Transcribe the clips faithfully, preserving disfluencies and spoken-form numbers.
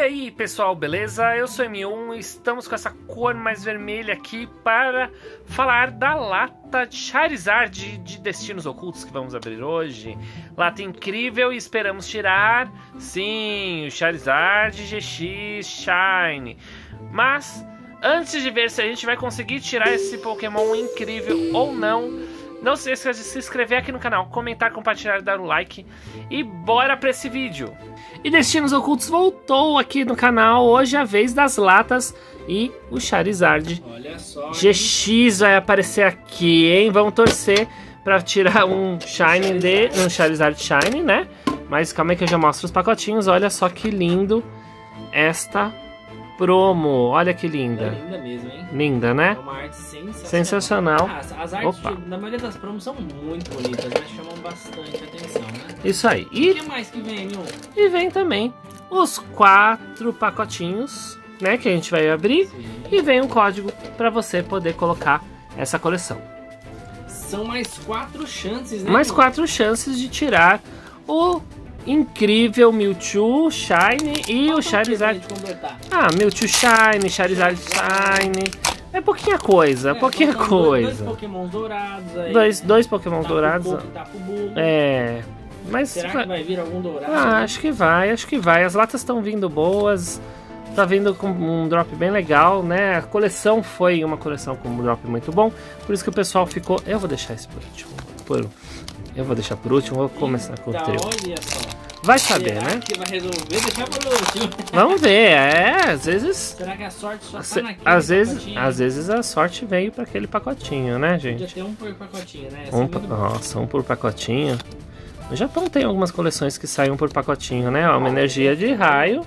aí pessoal, beleza? Eu sou M um e estamos com essa cor mais vermelha aqui para falar da lata de Charizard de Destinos Ocultos que vamos abrir hoje. Lata incrível e esperamos tirar, sim, o Charizard G X Shine. Mas antes de ver se a gente vai conseguir tirar esse Pokémon incrível ou não, não se esqueça de se inscrever aqui no canal, comentar, compartilhar, dar um like e bora para esse vídeo. E Destinos Ocultos voltou aqui no canal, hoje é a vez das latas e o Charizard Olha só, G X vai aparecer aqui, hein? Vamos torcer para tirar um Shine de um Charizard Shine, né? Mas calma aí que eu já mostro os pacotinhos, olha só que lindo esta promo, olha que linda. É linda mesmo, hein? Linda, né? É uma arte sensacional. Sensacional. Ah, as, as artes, Opa. de, na maioria das promos, são muito bonitas, né? Chamam bastante atenção, né? Isso aí. E E, o que mais que vem, meu? e vem também os quatro pacotinhos, né? Que a gente vai abrir. Sim. E vem um código para você poder colocar essa coleção. São mais quatro chances, né? Mais meu? quatro chances de tirar o incrível Mewtwo Shine e Falta o Charizard. que pra gente completar? Ah, Mewtwo Shine, Charizard Shine. É pouquinha coisa, é, pouquinha faltam coisa. Dois, dois Pokémons dourados aí. Dois, dois Pokémon Tapu dourados. Koko, Tapu Bulu. É. Mas Será vai- que vai vir algum dourado? Ah, acho que vai, acho que vai. As latas estão vindo boas. Tá vindo com um drop bem legal, né? A coleção foi uma coleção com um drop muito bom. Por isso que o pessoal ficou. Eu vou deixar esse por último. Por... Eu vou deixar por último, vou começar com o Então, trio. olha só. Vai saber, Será né? que vai resolver deixar por último? Vamos ver, é, às vezes. Será que a sorte só Às, tá naquele às vezes, pacotinho? às vezes a sorte veio para aquele pacotinho, né, Podia gente? ter um por pacotinho, né? Ia ser Um, muito pa- bom. nossa, um por pacotinho. No Japão tem algumas coleções que saem um por pacotinho, né? Ó, uma energia de raio.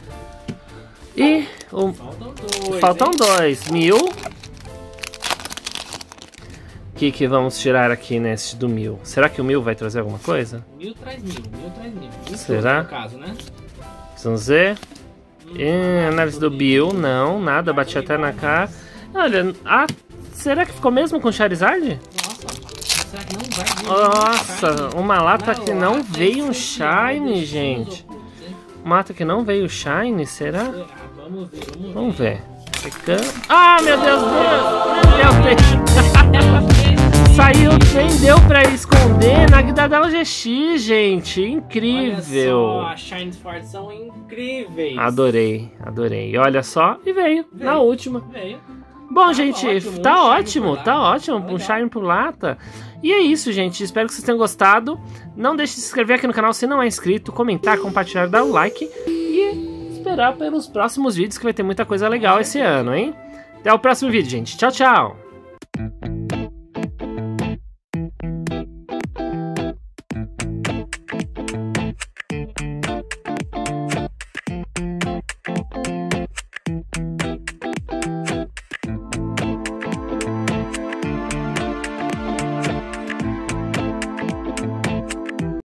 E o, Faltam dois. faltam hein? dois. Mil. O que, que vamos tirar aqui nesse do mil? Será que o mil vai trazer alguma coisa? Mil traz mil, mil traz mil. Mil Será? No caso, né? Vamos ver. Hum, É, análise do Bill, não, nada, bati até na cara. Olha, ah, será que ficou mesmo com Charizard? Nossa, será que não vai vir? Nossa, Shine? uma lata Na que não lata veio um incentivou Shine, Destinos gente. Ocultos, hein? Uma lata que não veio Shine, será? Será? Vamos ver, vamos ver. Vamos ver. Ficando- Ah, meu Deus, Deus! Meu Deus! Saiu, nem deu pra esconder na Guidadal G X, gente. Incrível! Olha só, as Shines Fortes são incríveis. Adorei, adorei. E olha só, e veio, Veio. na última. Veio. Bom, Tá gente, ótimo, tá um ótimo, shine por tá lata. ótimo, Tá um legal. Shine por lata. E é isso, gente, espero que vocês tenham gostado. Não deixe de se inscrever aqui no canal se não é inscrito, comentar, compartilhar, dar um like e esperar pelos próximos vídeos que vai ter muita coisa legal esse ano, hein? Até o próximo vídeo, gente. Tchau, tchau!